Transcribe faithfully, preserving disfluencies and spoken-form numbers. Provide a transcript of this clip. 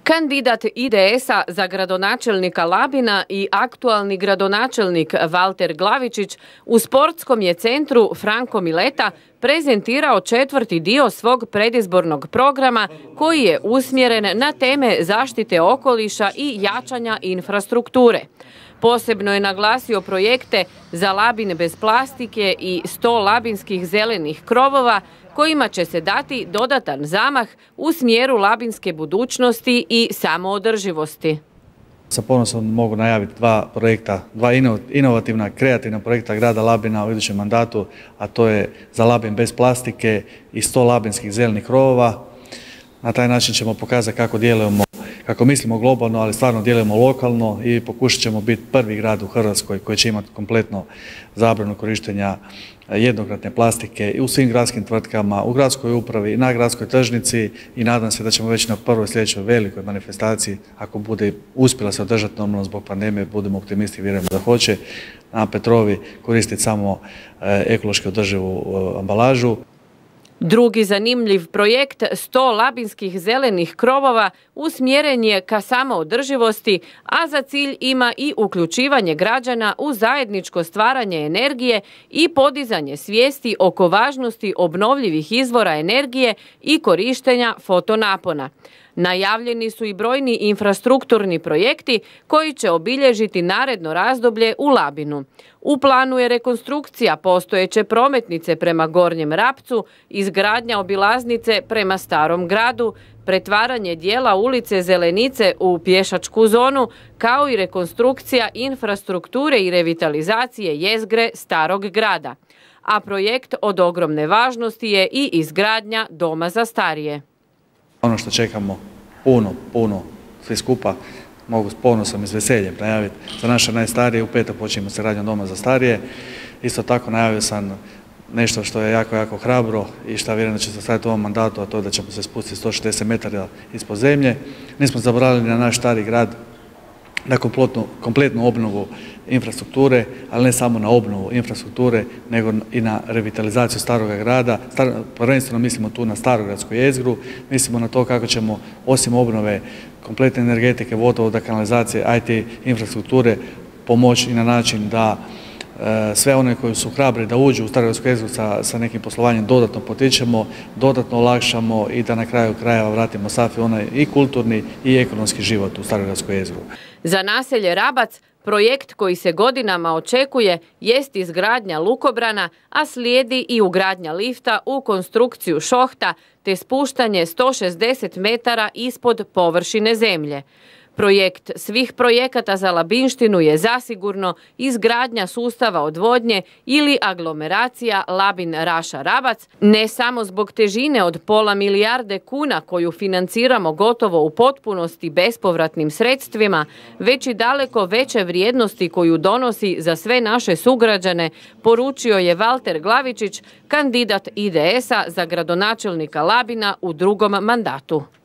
Kandidat I D S-a za gradonačelnika Labina i aktualni gradonačelnik Valter Glavičić u sportskom je centru Franko Mileta prezentirao četvrti dio svog predizbornog programa koji je usmjeren na teme zaštite okoliša i jačanja infrastrukture. Posebno je naglasio projekte za Labin bez plastike i sto labinskih zelenih krovova kojima će se dati dodatan zamah u smjeru labinske budućnosti i samoodrživosti. Sa ponosom mogu najaviti dva projekta, dva inovativna, kreativna projekta grada Labina u idućem mandatu, a to je za Labin bez plastike i sto labinskih zelenih krovova. Na taj način ćemo pokazati kako djelujemo, kako mislimo globalno, ali stvarno djelujemo lokalno i pokušat ćemo biti prvi grad u Hrvatskoj koji će imati kompletno zabranu korištenja jednokratne plastike i u svim gradskim tvrtkama, u gradskoj upravi, na gradskoj tržnici i nadam se da ćemo već na prvoj sljedećoj velikoj manifestaciji, ako bude uspjela se održati normalno zbog pandemije, budemo optimisti i vjerujemo da hoće, na Petrovi koristiti samo ekološki održivu ambalažu. Drugi zanimljiv projekt sto labinskih zelenih krovova usmjeren je ka samoodrživosti, a za cilj ima i uključivanje građana u zajedničko stvaranje energije i podizanje svijesti oko važnosti obnovljivih izvora energije i korištenja fotonapona. Najavljeni su i brojni infrastrukturni projekti koji će obilježiti naredno razdoblje u Labinu. U planu je rekonstrukcija postojeće prometnice prema Gornjem Rapcu, izgradnja obilaznice prema Starom gradu, pretvaranje dijela ulice Zelenice u pješačku zonu, kao i rekonstrukcija infrastrukture i revitalizacije jezgre Starog grada. A projekt od ogromne važnosti je i izgradnja doma za starije. Ono što čekamo puno, puno, svi skupa, mogu s ponosom i s veseljem najaviti za naše najstarije. U petak počinjemo se radnjom doma za starije. Isto tako najavio sam nešto što je jako, jako hrabro i što vjerujem da će se staviti u ovom mandatu, a to je da ćemo se spustiti sto šezdeset metara ispod zemlje. Nismo zaboravili na naš stari grad, na kompletnu, kompletnu obnovu infrastrukture, ali ne samo na obnovu infrastrukture, nego i na revitalizaciju staroga grada. Star, prvenstveno mislimo tu na starogradsku jezgru, mislimo na to kako ćemo osim obnove kompletne energetike, vodovoda, kanalizacije, I T infrastrukture pomoći i na način da e, sve one koji su hrabri da uđu u starogradsku jezgru sa, sa nekim poslovanjem dodatno potičemo, dodatno olakšamo i da na kraju krajeva vratimo sav onaj i kulturni i ekonomski život u starogradsku jezgru. Za naselje Rabac projekt koji se godinama očekuje jest izgradnja lukobrana, a slijedi i ugradnja lifta u konstrukciju šohta te spuštanje sto šezdeset metara ispod površine zemlje. Projekt svih projekata za Labinštinu je zasigurno izgradnja sustava odvodnje ili aglomeracija Labin-Raša-Rabac, ne samo zbog težine od pola milijarde kuna koju financiramo gotovo u potpunosti bespovratnim sredstvima, već i daleko veće vrijednosti koju donosi za sve naše sugrađane, poručio je Valter Glavičić, kandidat I D S-a za gradonačelnika Labina u drugom mandatu.